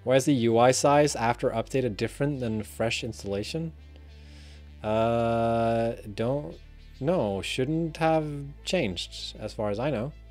Why is the UI size after updated different than fresh installation? Don't know. Shouldn't have changed as far as I know.